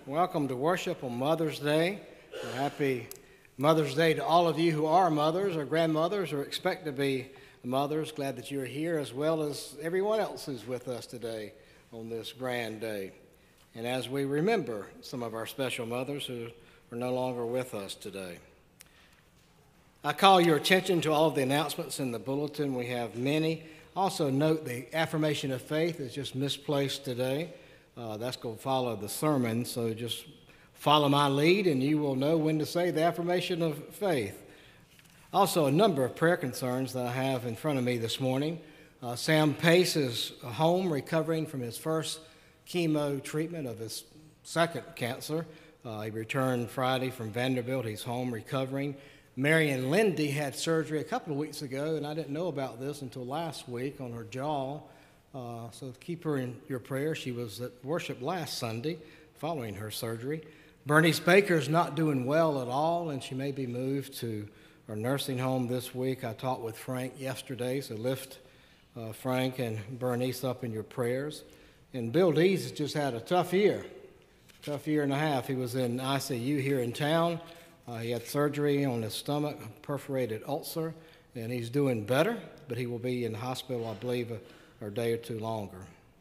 Welcome to worship on Mother's Day. Happy Mother's Day to all of you who are mothers or grandmothers or expect to be mothers. Glad that you're here, as well as everyone else who's with us today on this grand day. And as we remember some of our special mothers who are no longer with us today. I call your attention to all of the announcements in the bulletin. We have many. Also note the affirmation of faith is just misplaced today. That's going to follow the sermon, so just follow my lead and you will know when to say the affirmation of faith. Also, a number of prayer concerns that I have in front of me this morning. Sam Pace is home recovering from his first chemo treatment of his second cancer. He returned Friday from Vanderbilt. He's home recovering. Marion Lindy had surgery a couple of weeks ago, and I didn't know about this until last week on her jaw. So keep her in your prayers. She was at worship last Sunday following her surgery. Bernice Baker's not doing well at all, and she may be moved to her nursing home this week. I talked with Frank yesterday, so lift Frank and Bernice up in your prayers. And Bill Dees has just had a tough year and a half. He was in ICU here in town. He had surgery on his stomach, perforated ulcer, and he's doing better, but he will be in the hospital, I believe, or a day or two longer.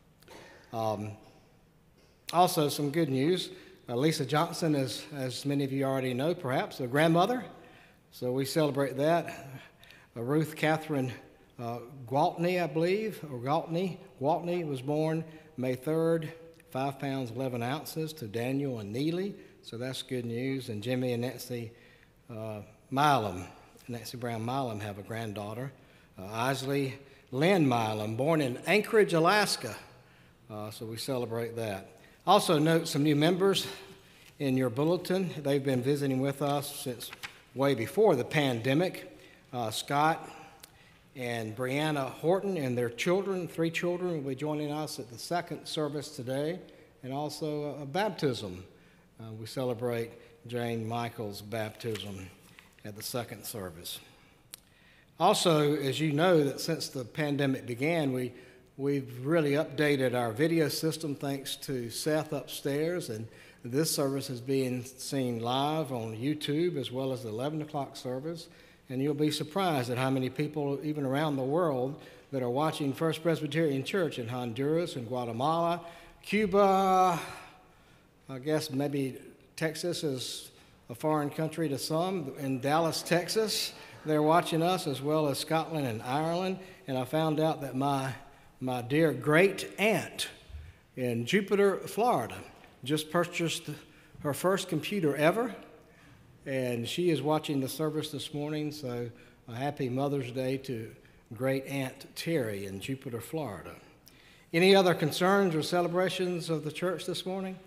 Also, some good news. Lisa Johnson is, as many of you already know, perhaps, a grandmother. So we celebrate that. Ruth Catherine Gwaltney, I believe, or Gwaltney was born May 3rd, 5 pounds, 11 ounces to Daniel and Neely. So that's good news. And Jimmy and Nancy Milam, Nancy Brown Milam, have a granddaughter. Isley Lynn Milam, born in Anchorage, Alaska. So we celebrate that. Also note some new members in your bulletin. They've been visiting with us since way before the pandemic. Scott and Brianna Horton and their children, 3 children, will be joining us at the second service today, and also a baptism. We celebrate Jane Michael's baptism at the second service. Also, as you know, that since the pandemic began, we've really updated our video system thanks to Seth upstairs, and this service is being seen live on YouTube as well as the 11 o'clock service, and you'll be surprised at how many people, even around the world, that are watching First Presbyterian Church in Honduras and Guatemala, Cuba. I guess maybe Texas is a foreign country to some. In Dallas, Texas, they're watching us, as well as Scotland and Ireland. And I found out that my dear great aunt in Jupiter, Florida, just purchased her first computer ever, and she is watching the service this morning. So a happy Mother's Day to great Aunt Terry in Jupiter, Florida. Any other concerns or celebrations of the church this morning?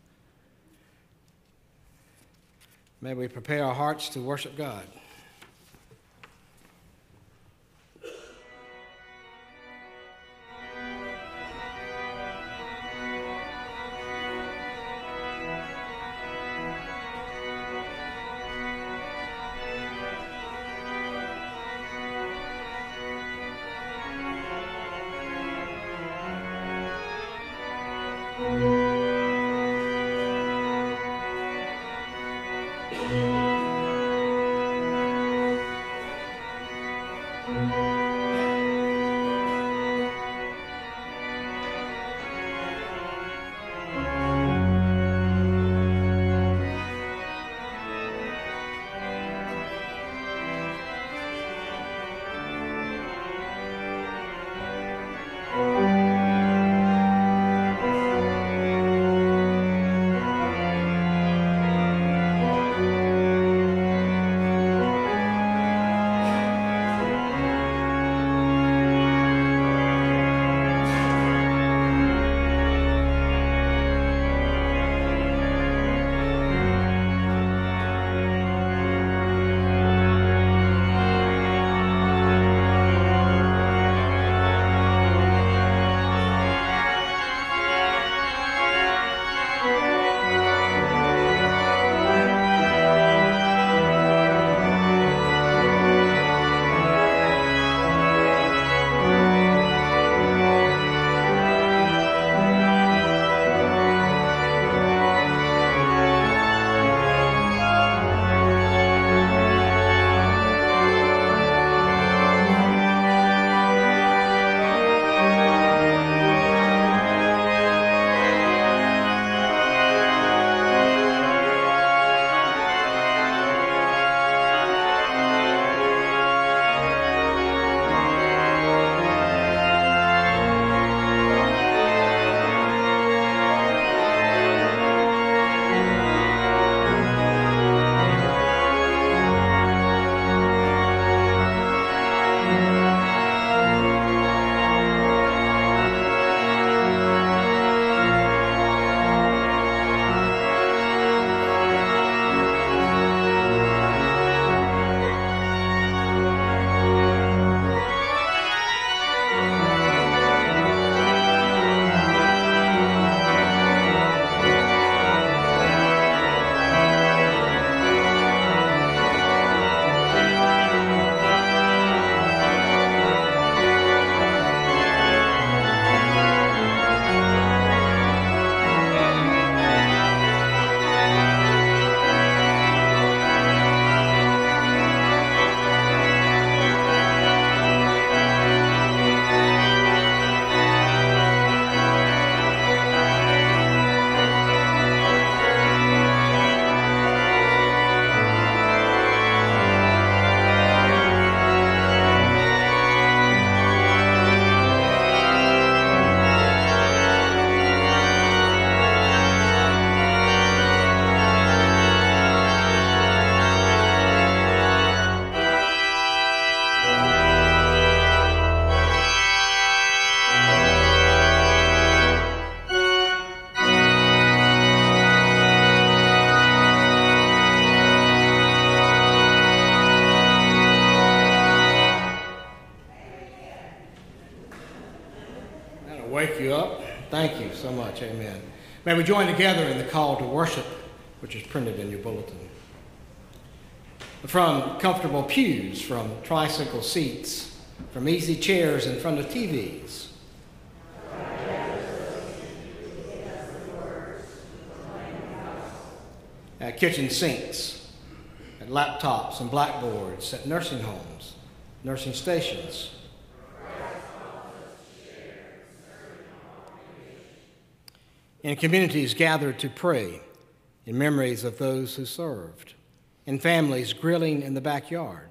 May we prepare our hearts to worship God. so much. Amen. May we join together in the call to worship, which is printed in your bulletin. From comfortable pews, from tricycle seats, from easy chairs in front of TVs. At kitchen sinks, at laptops and blackboards, at nursing homes, nursing stations. In communities gathered to pray, in memories of those who served, in families grilling in the backyard.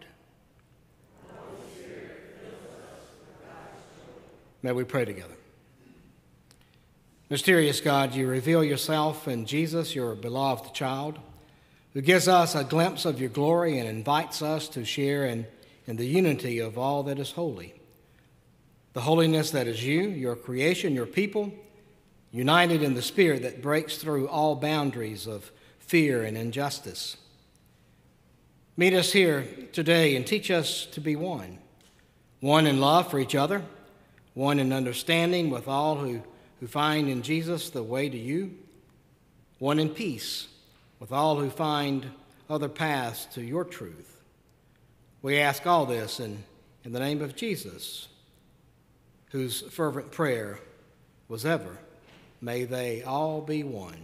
May we pray together. Mysterious God, you reveal yourself in Jesus, your beloved child, who gives us a glimpse of your glory and invites us to share in the unity of all that is holy. The holiness that is you, your creation, your people, united in the Spirit that breaks through all boundaries of fear and injustice. Meet us here today and teach us to be one in love for each other, one in understanding with all who find in Jesus the way to you, one in peace with all who find other paths to your truth. We ask all this in the name of Jesus, whose fervent prayer was ever, may they all be one.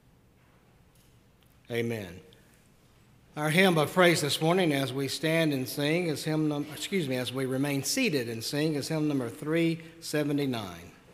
Amen. Our hymn of praise this morning as we stand and sing is as we remain seated and sing is hymn number 379.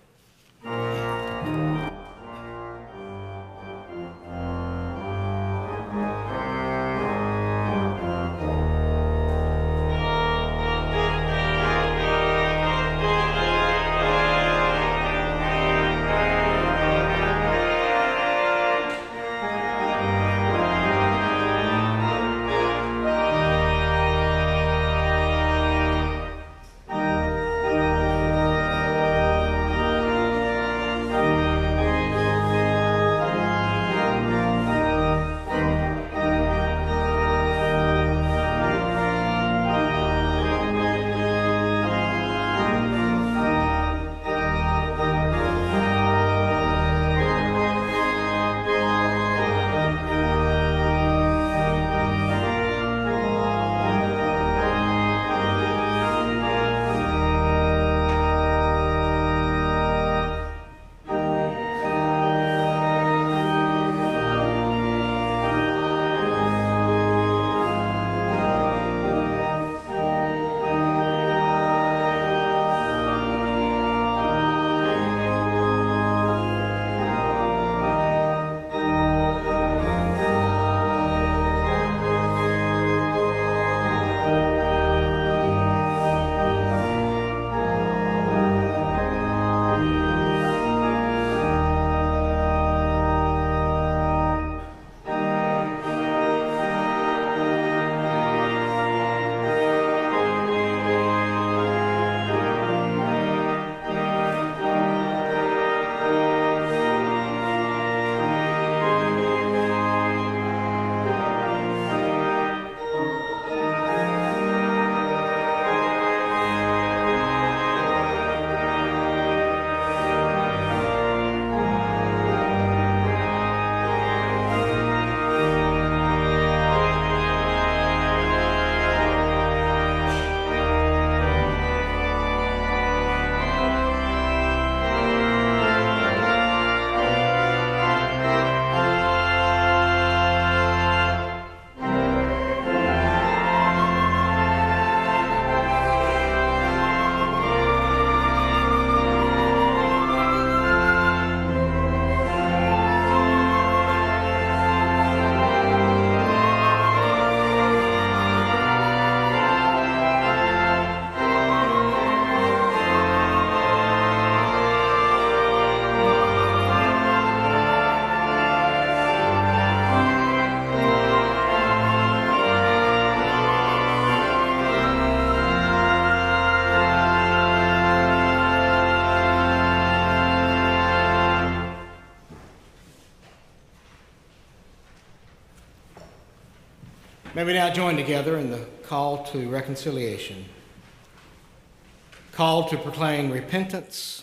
May we now join together in the call to reconciliation. Call to proclaim repentance,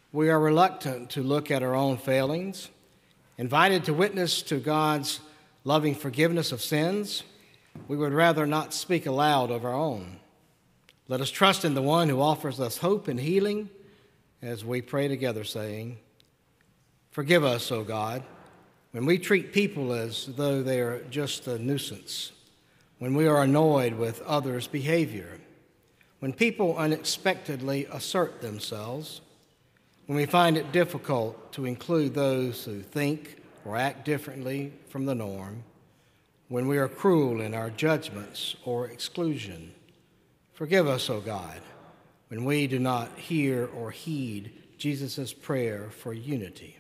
We are reluctant to look at our own failings, invited to witness to God's loving forgiveness of sins. We would rather not speak aloud of our own. Let us trust in the one who offers us hope and healing as we pray together, saying, "Forgive us, O God, when we treat people as though they are just a nuisance, when we are annoyed with others' behavior, when people unexpectedly assert themselves, when we find it difficult to include those who think or act differently from the norm, when we are cruel in our judgments or exclusion. Forgive us, O God, when we do not hear or heed Jesus' prayer for unity."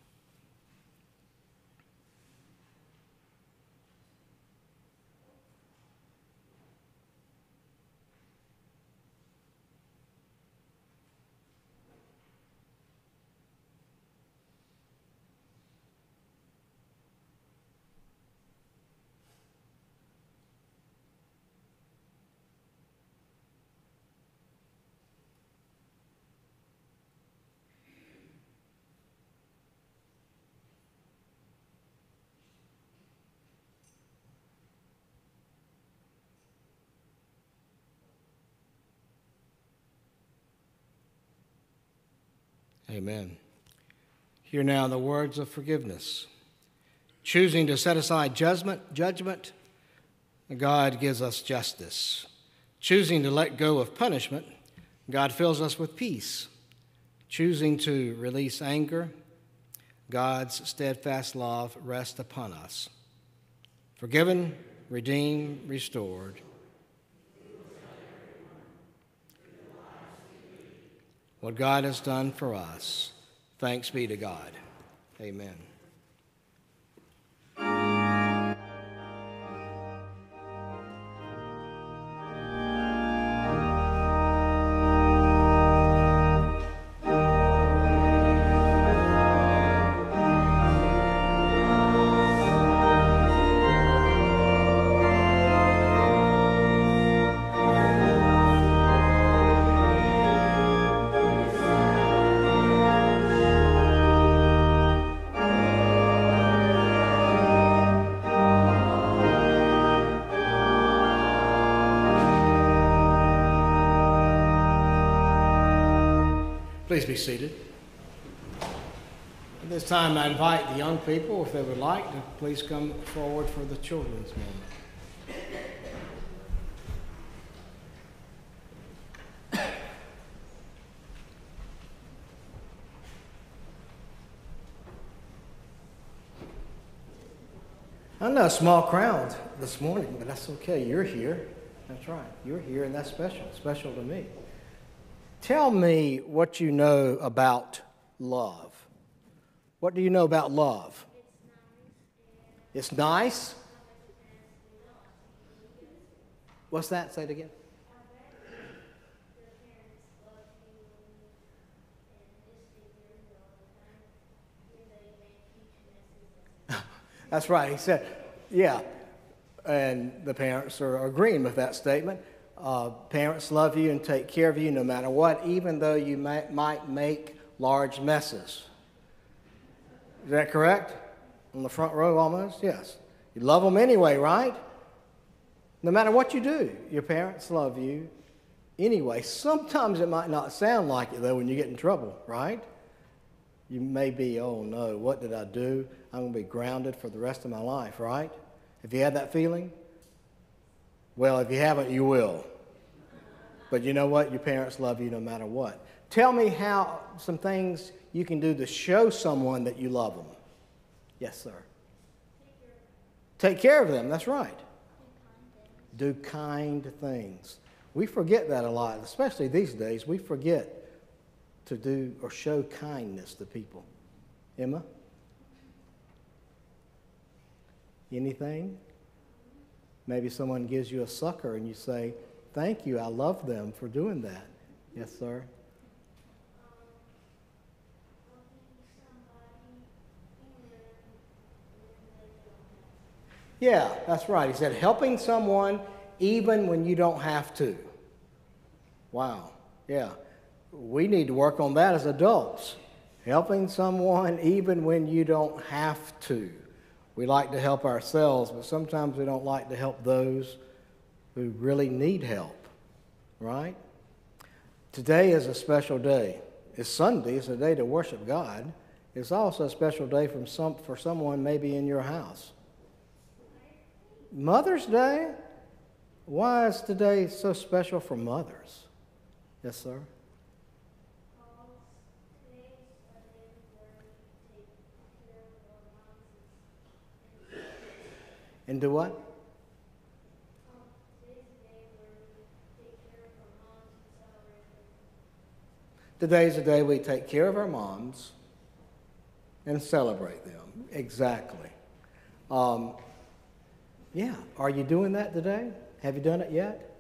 Amen. Hear now the words of forgiveness. Choosing to set aside judgment, God gives us justice. Choosing to let go of punishment, God fills us with peace. Choosing to release anger, God's steadfast love rests upon us. Forgiven, redeemed, restored. What God has done for us, thanks be to God. Amen. Please be seated. At this time, I invite the young people, if they would like, to please come forward for the children's moment. I know a small crowd this morning, but that's okay. You're here. That's right. You're here, and that's special to me. Tell me what you know about love. What do you know about love? It's nice. What's that? Say it again. That's right. He said, yeah. And the parents are agreeing with that statement. Parents love you and take care of you no matter what, even though you might make large messes. Is that correct? On the front row almost? Yes. You love them anyway, right? No matter what you do, your parents love you anyway. Sometimes it might not sound like it, though, when you get in trouble, right? You may be, oh no, what did I do? I'm going to be grounded for the rest of my life, right? Have you had that feeling? Well, if you haven't, you will. But you know what? Your parents love you no matter what. Tell me how some things you can do to show someone that you love them. Yes, sir. Take care of them. That's right. Do kind things. We forget that a lot, especially these days. We forget to do or show kindness to people. Emma? Anything? Maybe someone gives you a sucker and you say, "Thank you, I love them for doing that." Yes, sir. Yeah, that's right. He said, helping someone even when you don't have to. Wow. Yeah. We need to work on that as adults, helping someone even when you don't have to. We like to help ourselves, but sometimes we don't like to help those who really need help, right? Today is a special day. It's Sunday. It's a day to worship God. It's also a special day for someone maybe in your house. Mother's Day? Why is today so special for mothers? Yes, sir? And do what? Today's the day we take care of our moms and celebrate them. Exactly. Yeah. Are you doing that today? Have you done it yet?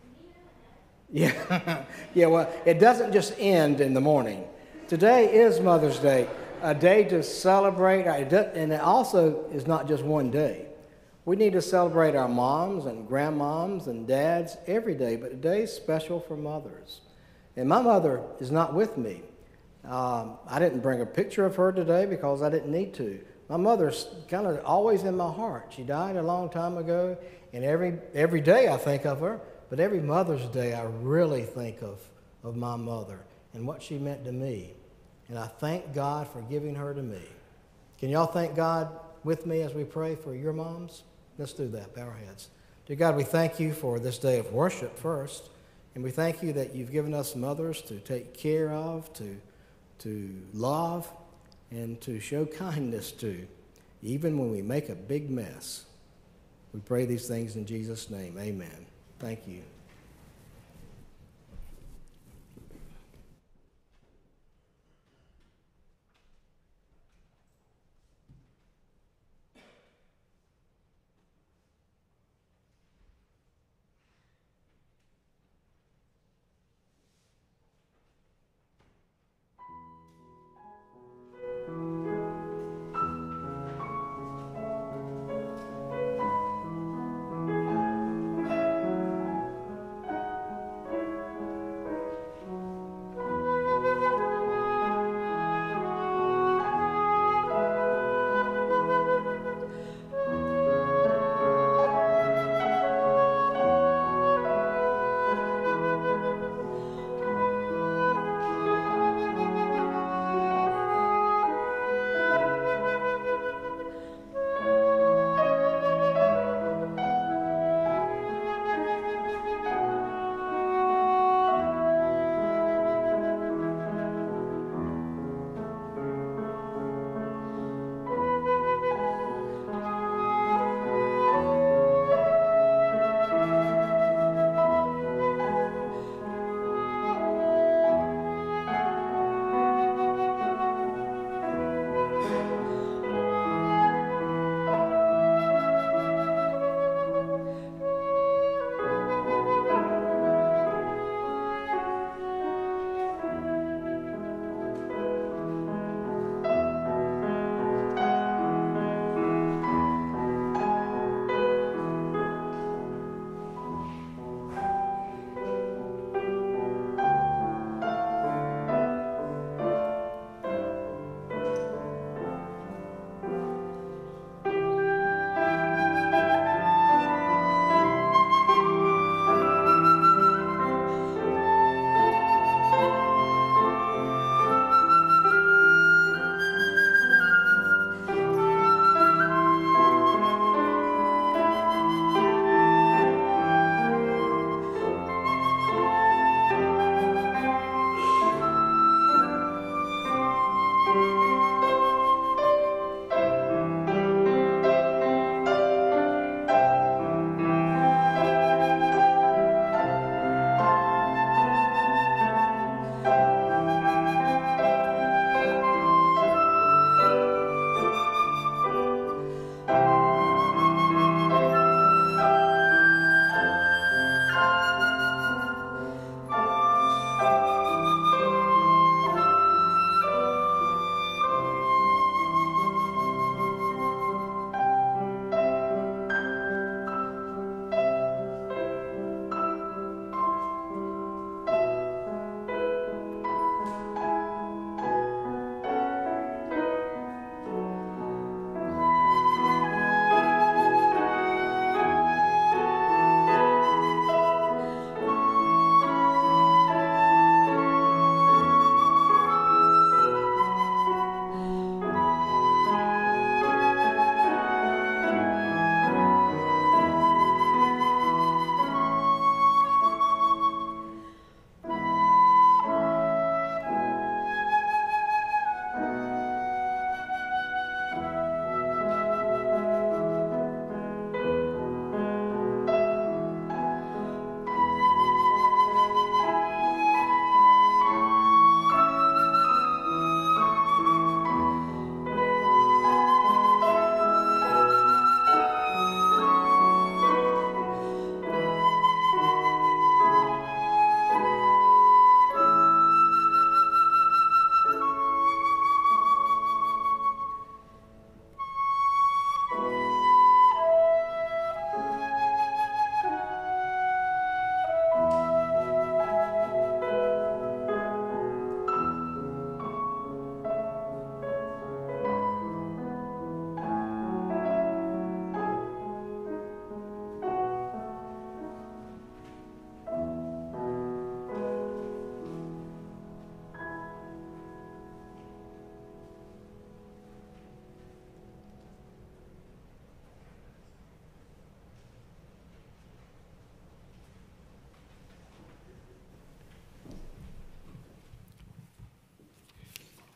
Yeah. Yeah, well, it doesn't just end in the morning. Today is Mother's Day, a day to celebrate, and it also is not just one day. We need to celebrate our moms and grandmoms and dads every day, but today is special for mothers. And my mother is not with me. I didn't bring a picture of her today because I didn't need to. My mother's kind of always in my heart. She died a long time ago, and every day I think of her, but every Mother's Day I really think of my mother and what she meant to me. And I thank God for giving her to me. Can y'all thank God with me as we pray for your moms? Let's do that. Bow our heads. Dear God, we thank you for this day of worship first, and we thank you that you've given us mothers to take care of, to love, and to show kindness to, even when we make a big mess. We pray these things in Jesus' name. Amen. Thank you.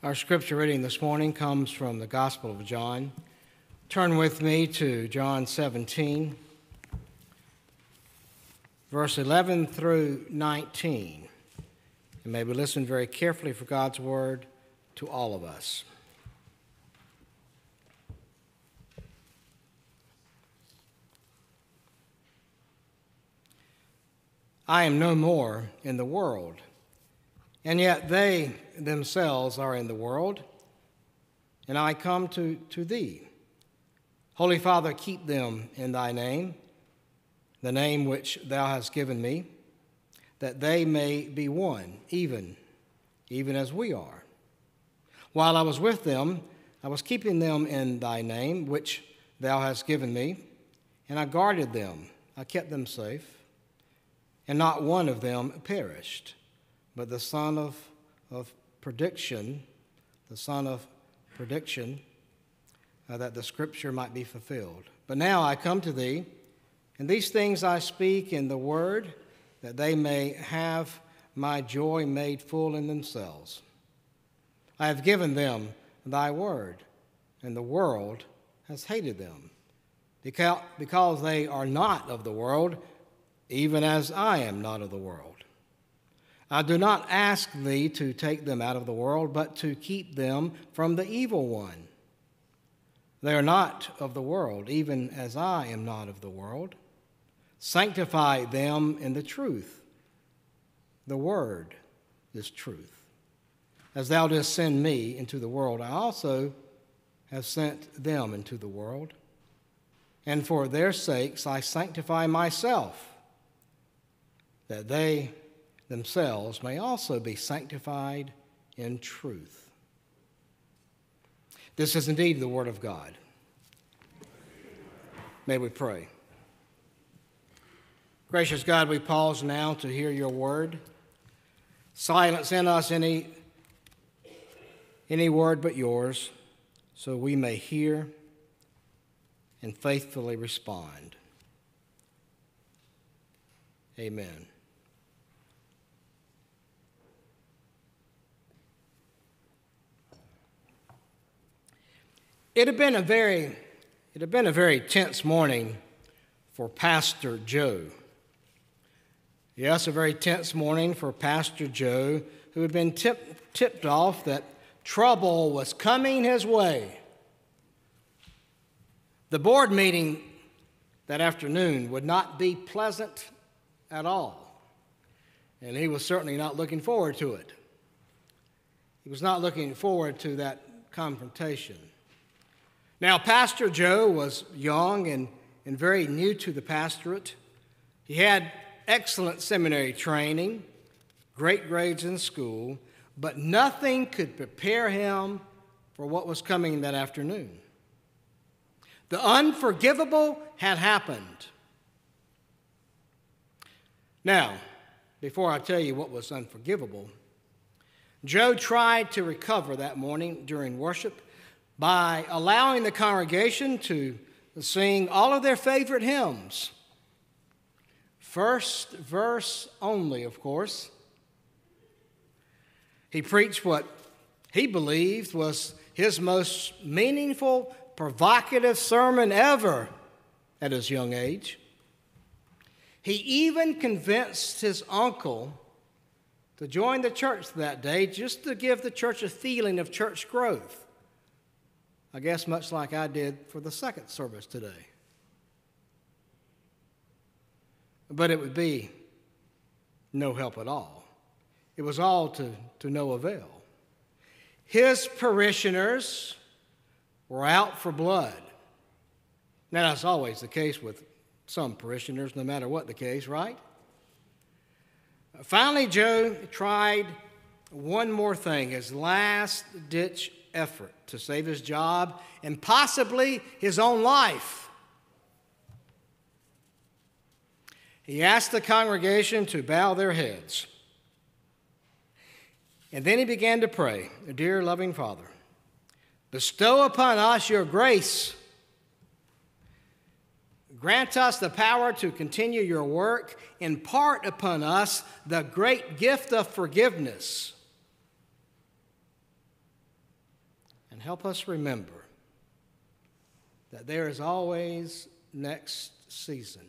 Our scripture reading this morning comes from the Gospel of John. Turn with me to John 17, verse 11 through 19. And may we listen very carefully for God's word to all of us. I am no more in the world, and yet they themselves are in the world, and I come to thee. Holy Father, keep them in thy name, the name which thou hast given me, that they may be one, even as we are. While I was with them, I was keeping them in thy name, which thou hast given me, and I guarded them. I kept them safe, and not one of them perished, but the son of prediction, that the scripture might be fulfilled. But now I come to thee, and these things I speak in the word, that they may have my joy made full in themselves. I have given them thy word, and the world has hated them, because they are not of the world, even as I am not of the world. I do not ask thee to take them out of the world, but to keep them from the evil one. They are not of the world, even as I am not of the world. Sanctify them in the truth. The word is truth. As thou didst send me into the world, I also have sent them into the world. And for their sakes I sanctify myself, that they themselves may also be sanctified in truth. This is indeed the word of God. May we pray. Gracious God, we pause now to hear your word. Silence in us any word but yours, so we may hear and faithfully respond. Amen. It had been a very tense morning for Pastor Joe. Yes, a very tense morning for Pastor Joe, who had been tipped off that trouble was coming his way. The board meeting that afternoon would not be pleasant at all, and he was certainly not looking forward to it. He was not looking forward to that confrontation. Now, Pastor Joe was young and very new to the pastorate. He had excellent seminary training, great grades in school, but nothing could prepare him for what was coming that afternoon. The unforgivable had happened. Now, before I tell you what was unforgivable, Joe tried to recover that morning during worship by allowing the congregation to sing all of their favorite hymns. First verse only, of course. He preached what he believed was his most meaningful, provocative sermon ever at his young age. He even convinced his uncle to join the church that day just to give the church a feeling of church growth. I guess much like I did for the second service today. But it would be no help at all. It was all to no avail. His parishioners were out for blood. Now, that's always the case with some parishioners, no matter what the case, right? Finally, Joe tried one more thing, his last-ditch effort to save his job and possibly his own life. He asked the congregation to bow their heads. And then he began to pray, "Dear loving Father, bestow upon us your grace. Grant us the power to continue your work. Impart upon us the great gift of forgiveness. help us remember that there is always next season.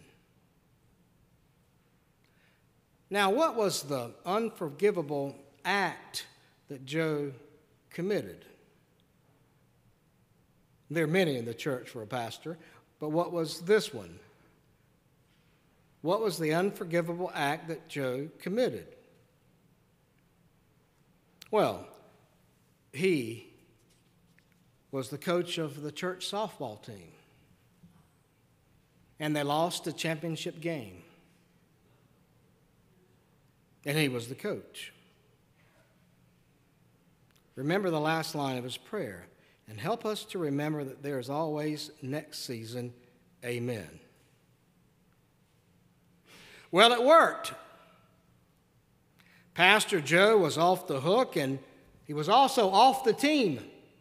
Now, what was the unforgivable act that Joe committed? There are many in the church for a pastor, but what was this one? What was the unforgivable act that Joe committed? Well, he was the coach of the church softball team, and they lost the championship game, and he was the coach. Remember the last line of his prayer, and help us to remember that there is always next season. Amen. Well, it worked. Pastor Joe was off the hook, and he was also off the team.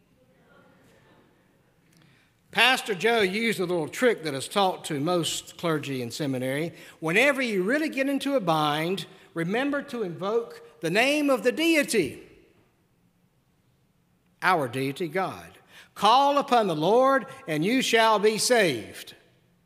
Pastor Joe used a little trick that is taught to most clergy in seminary. Whenever you really get into a bind, remember to invoke the name of the deity, our deity, God. Call upon the Lord, and you shall be saved.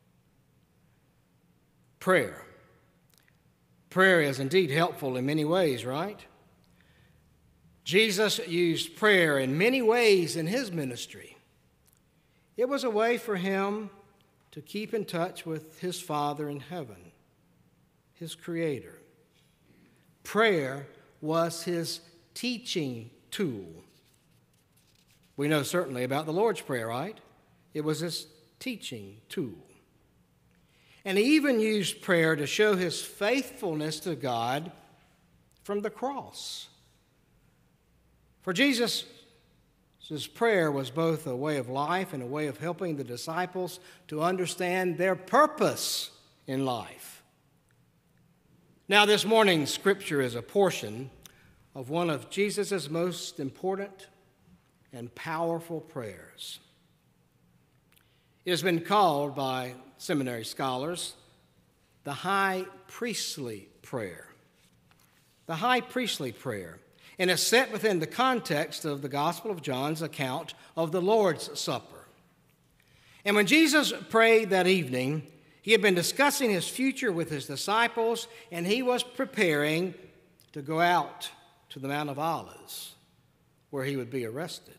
Prayer. Prayer is indeed helpful in many ways, right? Jesus used prayer in many ways in his ministry. It was a way for him to keep in touch with his Father in heaven, his Creator. Prayer was his teaching tool. We know certainly about the Lord's Prayer, right? It was his teaching tool. And he even used prayer to show his faithfulness to God from the cross. For Jesus, his prayer was both a way of life and a way of helping the disciples to understand their purpose in life. Now, this morning's scripture is a portion of one of Jesus' most important and powerful prayers. It has been called by seminary scholars the high priestly prayer. The high priestly prayer. And it's set within the context of the Gospel of John's account of the Lord's Supper. And when Jesus prayed that evening, he had been discussing his future with his disciples, and he was preparing to go out to the Mount of Olives, where he would be arrested.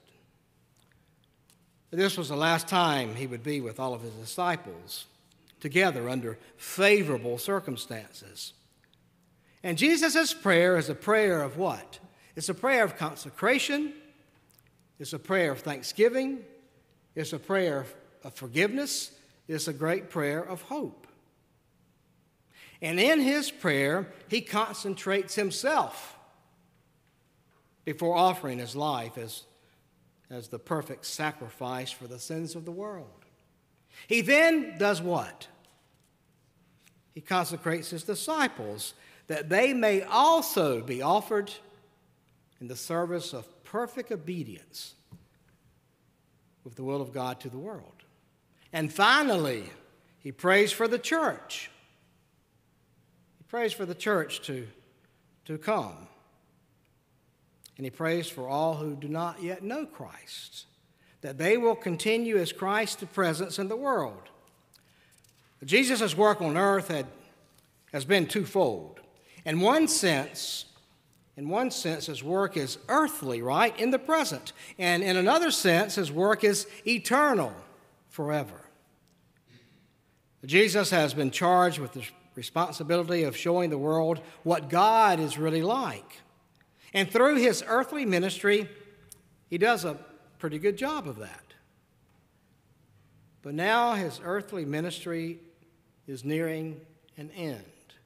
This was the last time he would be with all of his disciples together under favorable circumstances. And Jesus' prayer is a prayer of what? It's a prayer of consecration. It's a prayer of thanksgiving. It's a prayer of forgiveness. It's a great prayer of hope. And in his prayer, he concentrates himself before offering his life as the perfect sacrifice for the sins of the world. He then does what? He consecrates his disciples that they may also be offered in the service of perfect obedience with the will of God to the world. And finally, he prays for the church. He prays for the church to come. And he prays for all who do not yet know Christ, that they will continue as Christ's presence in the world. Jesus' work on earth has been twofold. In one sense, his work is earthly, right, in the present. And in another sense, his work is eternal, forever. Jesus has been charged with the responsibility of showing the world what God is really like. And through his earthly ministry, he does a pretty good job of that. But now his earthly ministry is nearing an end.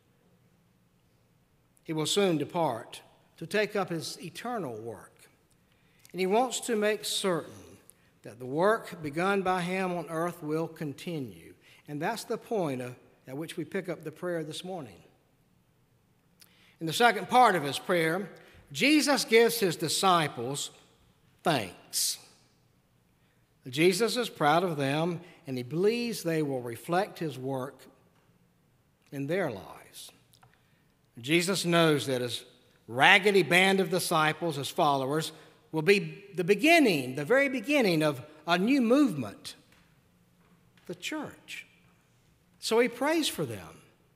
He will soon depart to take up his eternal work. And he wants to make certain that the work begun by him on earth will continue. And that's the point at which we pick up the prayer this morning. In the second part of his prayer, Jesus gives his disciples thanks. Jesus is proud of them, and he believes they will reflect his work in their lives. Jesus knows that his raggedy band of disciples, his followers, will be the beginning, the very beginning of a new movement, the church. So he prays for them.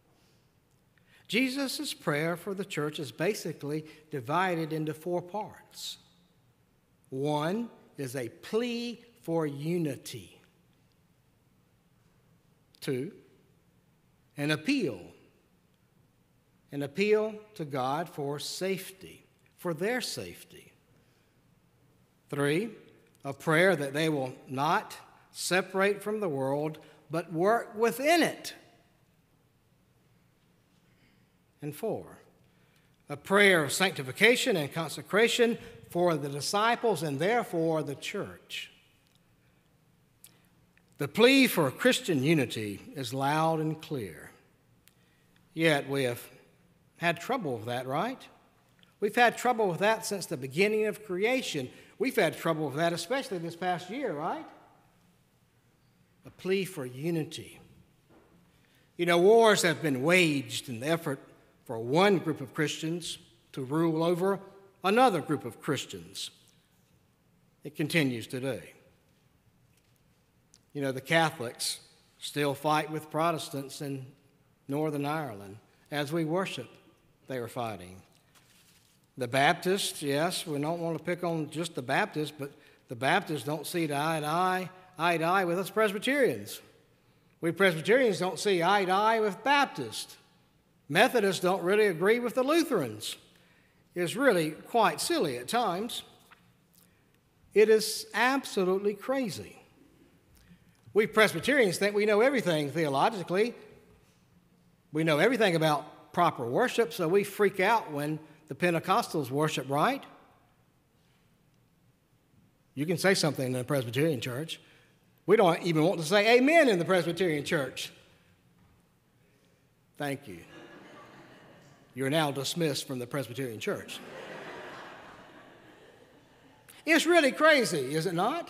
Jesus' prayer for the church is basically divided into 4 parts. 1 is a plea for unity. 2, an appeal. An appeal to God for safety, for their safety. 3, a prayer that they will not separate from the world, but work within it. And 4, a prayer of sanctification and consecration for the disciples and therefore the church. The plea for Christian unity is loud and clear. Yet we have had trouble with that, right? We've had trouble with that since the beginning of creation. We've had trouble with that, especially this past year, right? A plea for unity. You know, wars have been waged in the effort for one group of Christians to rule over another group of Christians. It continues today. You know, the Catholics still fight with Protestants in Northern Ireland. As we worship, they are fighting. The Baptists, yes, we don't want to pick on just the Baptists, but the Baptists don't see eye to eye with us Presbyterians. We Presbyterians don't see eye to eye with Baptists. Methodists don't really agree with the Lutherans. It's really quite silly at times. It is absolutely crazy. We Presbyterians think we know everything theologically. We know everything about proper worship, so we freak out when the Pentecostals worship right. You can say something in the Presbyterian church. We don't even want to say amen in the Presbyterian church. Thank you. You're now dismissed from the Presbyterian church. It's really crazy, is it not?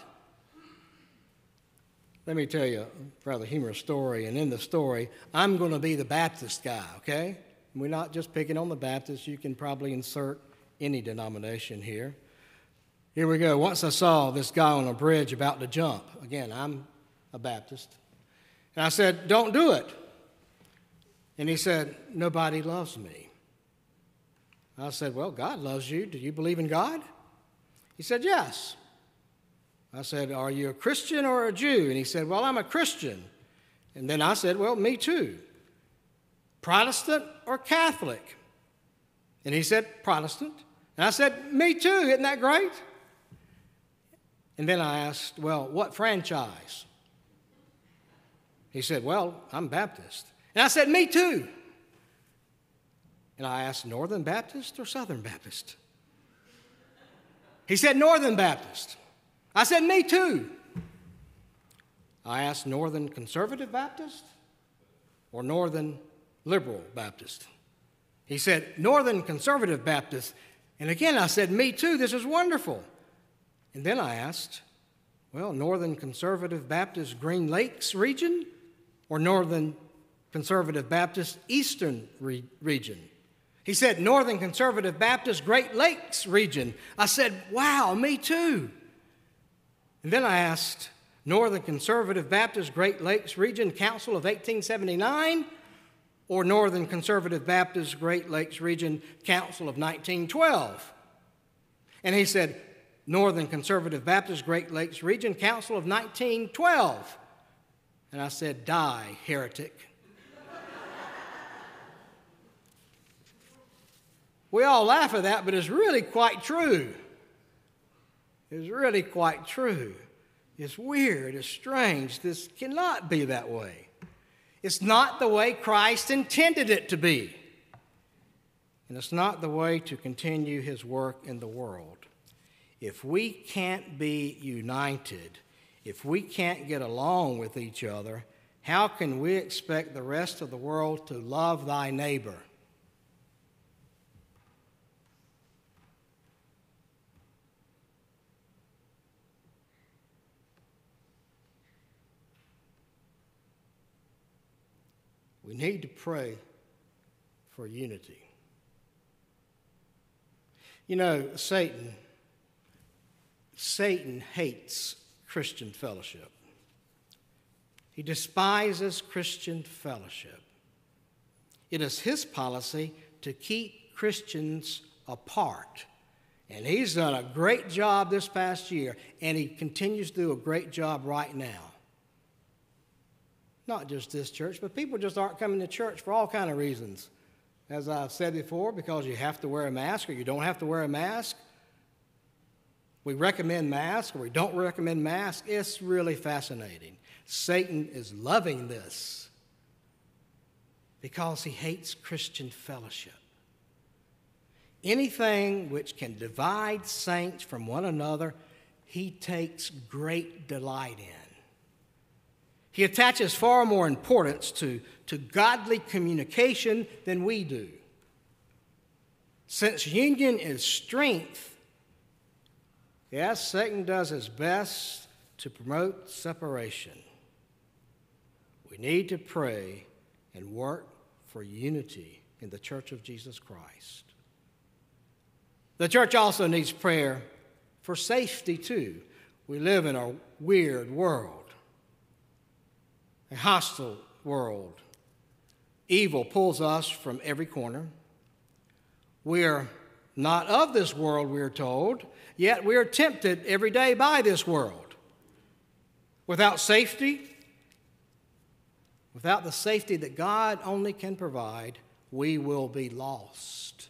Let me tell you a rather humorous story, and in the story, I'm going to be the Baptist guy, okay? We're not just picking on the Baptists. You can probably insert any denomination here. Here we go. Once I saw this guy on a bridge about to jump. Again, I'm a Baptist. And I said, "Don't do it." And he said, "Nobody loves me." I said, "Well, God loves you. Do you believe in God?" He said, "Yes." I said, "Are you a Christian or a Jew?" And he said, "Well, I'm a Christian." And then I said, "Well, me too. Protestant or Catholic?" And he said, "Protestant." And I said, "Me too. Isn't that great?" And then I asked, "Well, what franchise?" He said, "Well, I'm Baptist." And I said, "Me too." And I asked, Northern Baptist or Southern Baptist? He said, Northern Baptist. I said, "Me too." I asked, Northern Conservative Baptist or Northern Liberal Baptist? He said, "Northern Conservative Baptist." And again, I said, "Me too. This is wonderful." And then I asked, well, Northern Conservative Baptist Green Lakes region or Northern Conservative Baptist Eastern region? He said, "Northern Conservative Baptist Great Lakes region." I said, "Wow, me too." And then I asked, Northern Conservative Baptist Great Lakes Region Council of 1879 or Northern Conservative Baptist Great Lakes Region Council of 1912? And he said, Northern Conservative Baptist Great Lakes Region Council of 1912. And I said, "Die, heretic." We all laugh at that, but it's really quite true. It's really quite true. It's weird, it's strange. This cannot be that way. It's not the way Christ intended it to be. And it's not the way to continue his work in the world. If we can't be united, if we can't get along with each other, how can we expect the rest of the world to love thy neighbor? We need to pray for unity. You know, Satan Satan hates Christian fellowship. He despises Christian fellowship. It is his policy to keep Christians apart. And he's done a great job this past year, and he continues to do a great job right now. Not just this church, but people just aren't coming to church for all kinds of reasons. As I've said before, because you have to wear a mask or you don't have to wear a mask. We recommend masks or we don't recommend masks. It's really fascinating. Satan is loving this because he hates Christian fellowship. Anything which can divide saints from one another, he takes great delight in. He attaches far more importance to godly communication than we do. Since union is strength, yes, Satan does his best to promote separation. We need to pray and work for unity in the Church of Jesus Christ. The church also needs prayer for safety, too. We live in a weird world, a hostile world. Evil pulls us from every corner. We are not of this world, we are told, yet we are tempted every day by this world. Without safety, without the safety that God only can provide, we will be lost.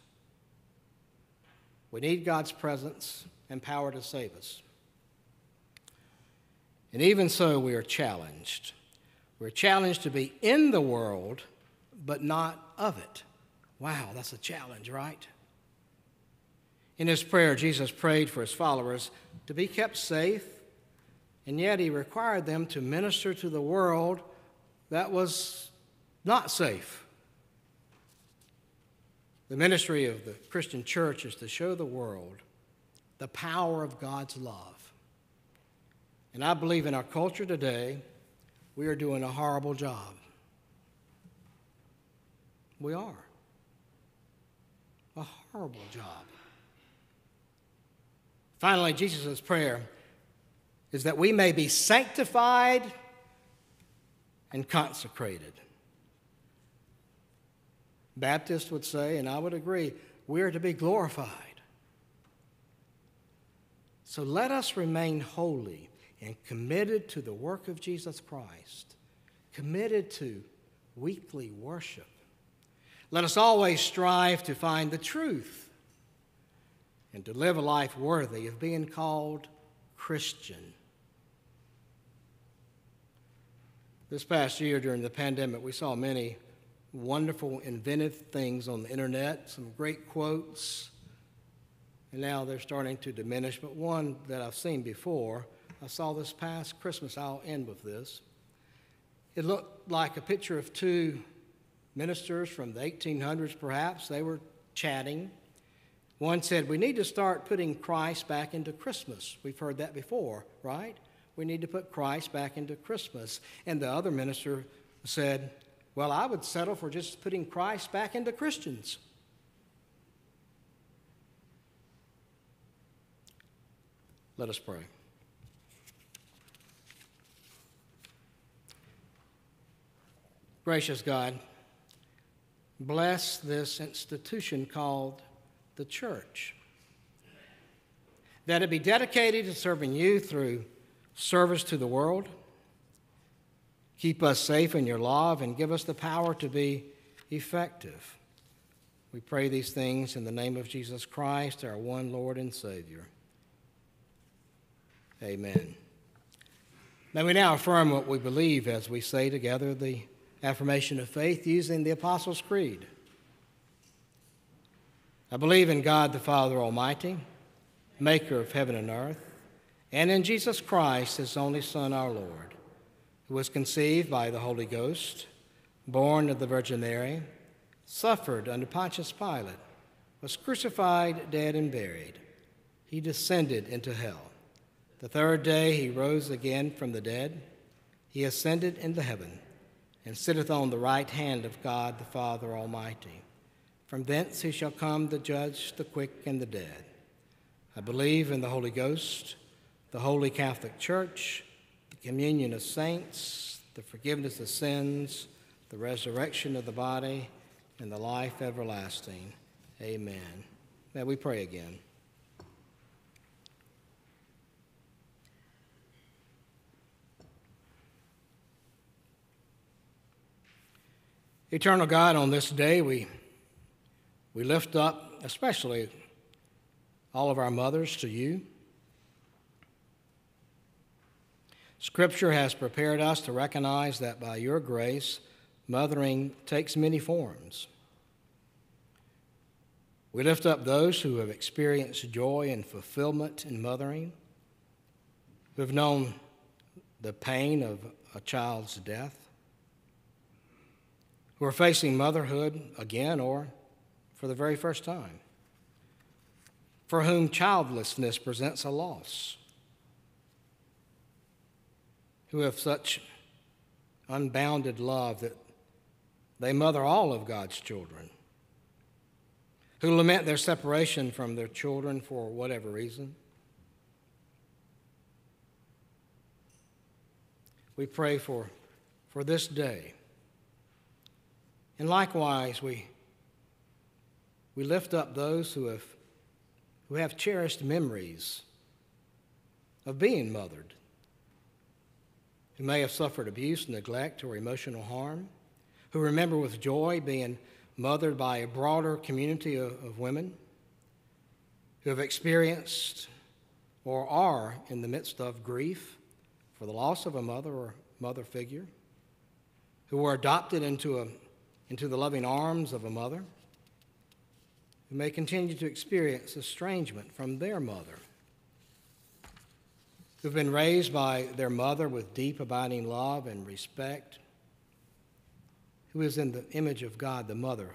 We need God's presence and power to save us. And even so, we are challenged. We're challenged to be in the world, but not of it. Wow, that's a challenge, right? In his prayer, Jesus prayed for his followers to be kept safe, and yet he required them to minister to the world that was not safe. The ministry of the Christian church is to show the world the power of God's love. And I believe in our culture today, we are doing a horrible job. We are. A horrible job. Finally, Jesus' prayer is that we may be sanctified and consecrated. Baptists would say, and I would agree, we are to be glorified. So let us remain holy and committed to the work of Jesus Christ, committed to weekly worship. Let us always strive to find the truth and to live a life worthy of being called Christian. This past year during the pandemic, we saw many wonderful, inventive things on the internet, some great quotes, and now they're starting to diminish. But one that I've seen before, I saw this past Christmas. I'll end with this. It looked like a picture of two ministers from the 1800s, perhaps. They were chatting. One said, "We need to start putting Christ back into Christmas." We've heard that before, right? We need to put Christ back into Christmas. And the other minister said, "Well, I would settle for just putting Christ back into Christians." Let us pray. Gracious God, bless this institution called the church, that it be dedicated to serving you through service to the world. Keep us safe in your love and give us the power to be effective. We pray these things in the name of Jesus Christ, our one Lord and Savior. Amen. May we now affirm what we believe as we say together the affirmation of faith using the Apostles' Creed. I believe in God the Father Almighty, maker of heaven and earth, and in Jesus Christ, his only Son, our Lord, who was conceived by the Holy Ghost, born of the Virgin Mary, suffered under Pontius Pilate, was crucified, dead, and buried. He descended into hell. The third day he rose again from the dead. He ascended into heaven and sitteth on the right hand of God the Father Almighty. From thence he shall come to judge the quick and the dead. I believe in the Holy Ghost, the Holy Catholic Church, the communion of saints, the forgiveness of sins, the resurrection of the body, and the life everlasting. Amen. May we pray again. Eternal God, on this day we lift up especially all of our mothers to you. Scripture has prepared us to recognize that by your grace, mothering takes many forms. We lift up those who have experienced joy and fulfillment in mothering, who have known the pain of a child's death, who are facing motherhood again or for the very first time, for whom childlessness presents a loss, who have such unbounded love that they mother all of God's children, who lament their separation from their children for whatever reason. We pray for this day. And likewise, we lift up those who have cherished memories of being mothered, who may have suffered abuse, neglect, or emotional harm, who remember with joy being mothered by a broader community of women, who have experienced or are in the midst of grief for the loss of a mother or mother figure, who were adopted into the loving arms of a mother, who may continue to experience estrangement from their mother, who've been raised by their mother with deep abiding love and respect, who is in the image of God, the mother.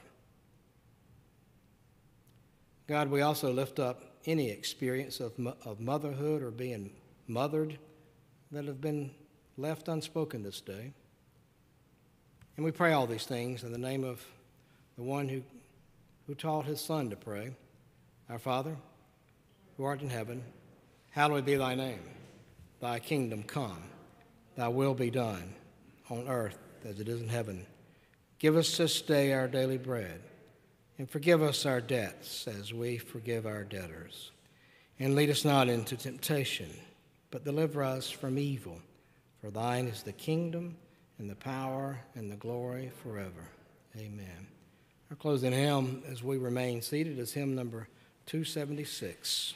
God, we also lift up any experience of motherhood or being mothered that have been left unspoken this day. And we pray all these things in the name of the one who taught his son to pray. Our Father, who art in heaven, hallowed be thy name. Thy kingdom come, thy will be done on earth as it is in heaven. Give us this day our daily bread, and forgive us our debts as we forgive our debtors. And lead us not into temptation, but deliver us from evil. For thine is the kingdom, and the power, and the glory forever. Amen. Our closing hymn, as we remain seated, is hymn number 276.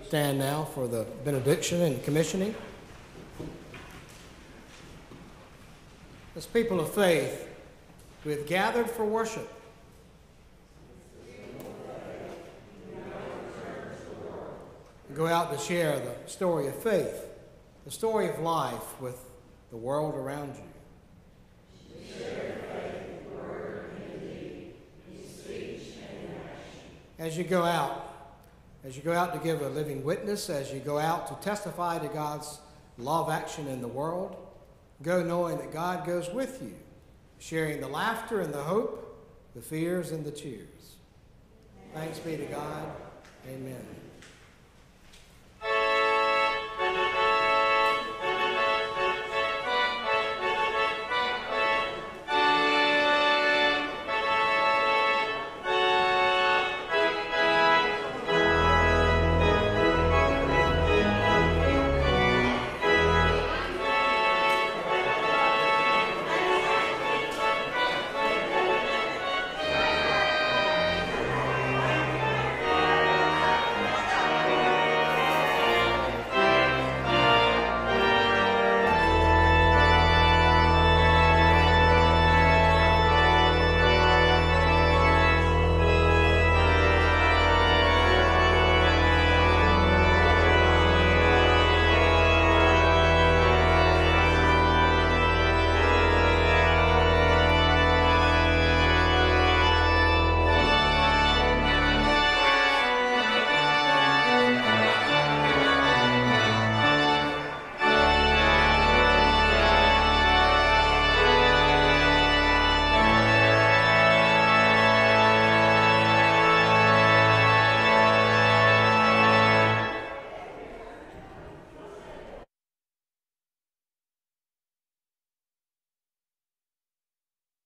stand now for the benediction and commissioning. As people of faith, we have gathered for worship. Go out to share the story of faith, the story of life with the world around you. As you go out to give a living witness, as you go out to testify to God's love action in the world, go knowing that God goes with you, sharing the laughter and the hope, the fears and the cheers. Thanks be to God.